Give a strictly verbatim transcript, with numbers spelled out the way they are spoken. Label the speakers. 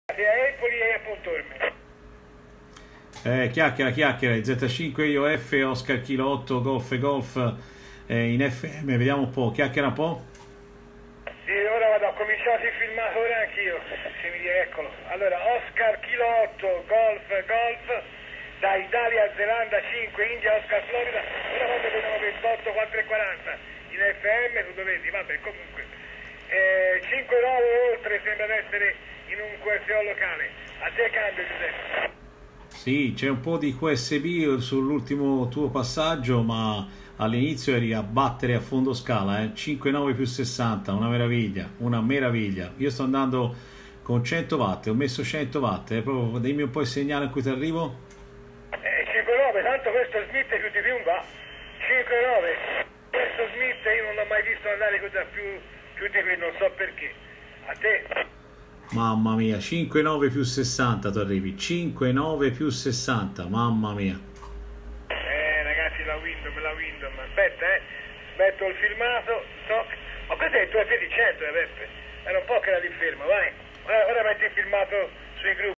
Speaker 1: a Empoli e a Pontorme.
Speaker 2: Eh, chiacchiera, chiacchiera, Z cinque Io F, Oscar Kilo otto, Golf e Golf eh, in F M, vediamo un po', chiacchiera un po'.
Speaker 1: Sì, ora vado, ho cominciato il filmato ora anch'io, se mi dire, eccolo. Allora, Oscar Kilo otto, Golf, Golf, da Italia, Zelanda cinque, India, Oscar, Florida, ora quando vedono ventotto, quattro e quaranta, in F M, tu dove vedi, vabbè, comunque. Eh, cinque nove oltre, sembra di essere in un Q S O locale. A te cambio, Giuseppe.
Speaker 2: Sì, c'è un po' di Q S B sull'ultimo tuo passaggio, ma all'inizio eri a battere a fondo scala, eh? cinque nove più sessanta, una meraviglia, una meraviglia. Io sto andando con cento watt, ho messo cento watt, eh? Proprio dimmi un po' il segnale in cui ti arrivo.
Speaker 1: Eh, cinque nove, tanto questo Smith più di più un va. cinque nove, questo Smith io non l'ho mai visto andare così più, più di qui, non so perché. A te?
Speaker 2: Mamma mia, cinque nove più sessanta tu arrivi, cinque nove più sessanta, mamma mia.
Speaker 1: Eh ragazzi, la Windows, la Windows, aspetta eh, metto il filmato, toc. Ma questo è il tuo F D cento, eh Beppe? Era un po' che era lì fermo, vai. Ora, ora metti il filmato sui gruppi.